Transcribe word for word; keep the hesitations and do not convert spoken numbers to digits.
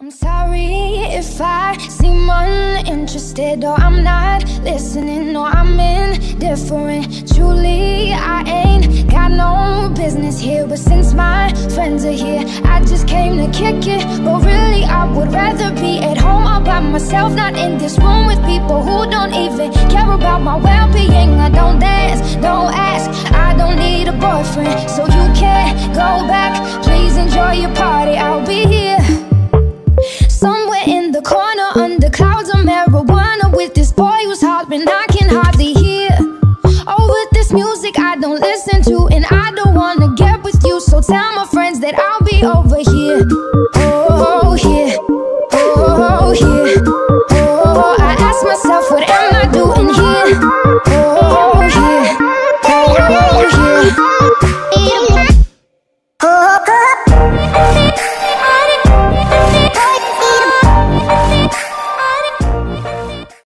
I'm sorry if I seem uninterested, or I'm not listening, or I'm indifferent. Truly, I ain't got no business here, but since my friends are here, I just came to kick it. But really, I would rather be at home all by myself, not in this room with people who don't even care about my well-being. I don't dance, don't ask, I don't need a boyfriend, so you can't go back. Please enjoy your party, I'll be here